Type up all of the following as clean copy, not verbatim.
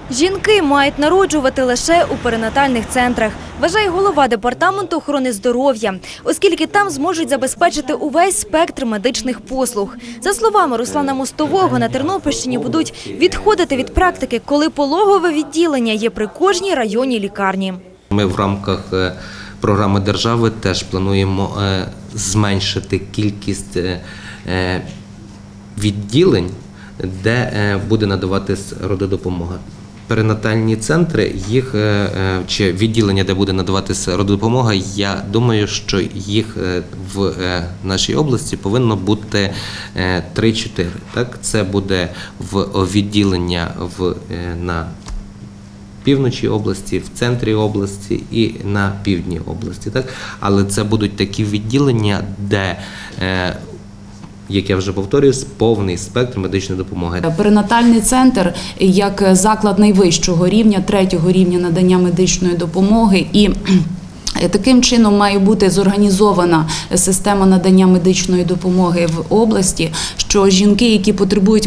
Жінки мають народжувати лише у перинатальних центрах, вважає голова департаменту охорони здоров'я, оскільки там зможуть забезпечити увесь спектр медичних послуг. За словами Руслана Мостового, на Тернопільщині будуть відходити від практики, коли пологове відділення є при кожній районній лікарні. Ми в рамках програми держави теж плануємо зменшити кількість відділень, де буде надаватись рододопомога. Перинатальні центри, чи відділення, де буде надаватися рододопомога, я думаю, що їх в нашій області повинно бути 3-4. Це буде відділення на півночі області, в центрі області і на півдні області. Але це будуть такі відділення, де, як я вже повторююсь, повний спектр медичної допомоги. Перинатальний центр як заклад найвищого рівня, 3-го рівня надання медичної допомоги, і таким чином має бути зорганізована система надання медичної допомоги в області, що жінки, які потребують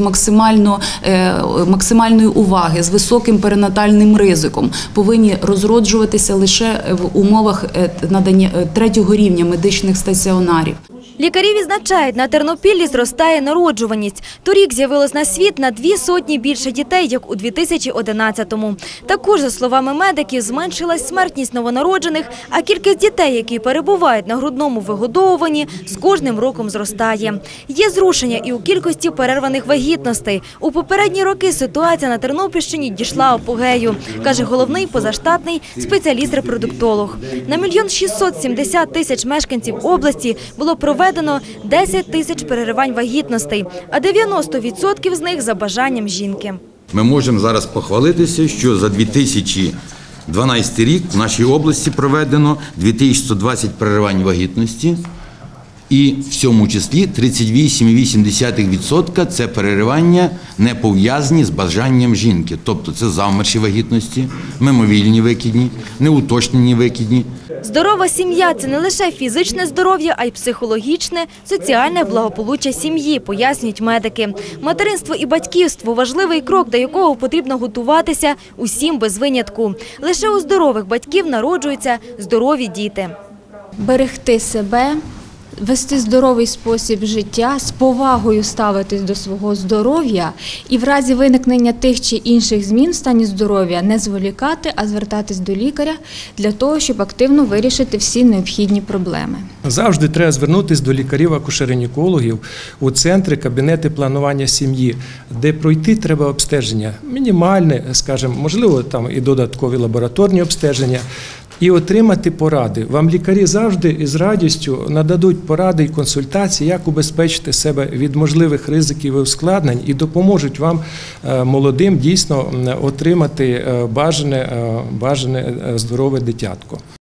максимальної уваги з високим перинатальним ризиком, повинні розроджуватися лише в умовах надання 3-го рівня медичних стаціонарів. Лікарі відзначають, на Тернопіллі зростає народжуваність. Торік з'явилось на світ на 200 більше дітей, як у 2011-му. Також, за словами медиків, зменшилась смертність новонароджених, а кількість дітей, які перебувають на грудному вигодовуванні, з кожним роком зростає. Є зрушення і у кількості перерваних вагітностей. У попередні роки ситуація на Тернопільщині дійшла апогею, каже головний позаштатний спеціаліст-репродуктолог. На 1 670 000 мешканців області було проведено 10 тисяч переривань вагітностей, а 90% з них за бажанням жінки. Ми можемо зараз похвалитися, що за 2012 рік в нашій області проведено 2120 переривань вагітності, і в цьому числі 38,8% – це переривання не пов'язані з бажанням жінки. Тобто це завмерші вагітності, мимовільні викидні, неуточнені викидні. Здорова сім'я – це не лише фізичне здоров'я, а й психологічне, соціальне благополуччя сім'ї, пояснюють медики. Материнство і батьківство – важливий крок, до якого потрібно готуватися усім без винятку. Лише у здорових батьків народжуються здорові діти. Берегти себе, вести здоровий спосіб життя, з повагою ставитись до свого здоров'я і в разі виникнення тих чи інших змін в стані здоров'я не зволікати, а звертатись до лікаря для того, щоб активно вирішити всі необхідні проблеми. Завжди треба звернутися до лікарів-акушер-гінекологів у центри, кабінети планування сім'ї, де пройти треба обстеження мінімальне, скажімо, можливо, там і додаткові лабораторні обстеження, і отримати поради. Вам лікарі завжди із радістю нададуть поради і консультації, як убезпечити себе від можливих ризиків і ускладнень і допоможуть вам, молодим, дійсно отримати бажане здорове дитятко.